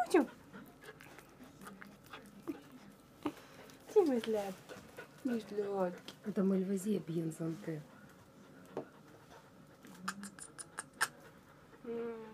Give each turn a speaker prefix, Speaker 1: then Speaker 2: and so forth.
Speaker 1: Ciu. Ці сладкі. Не сладкі.
Speaker 2: Это мальвазия bien santé.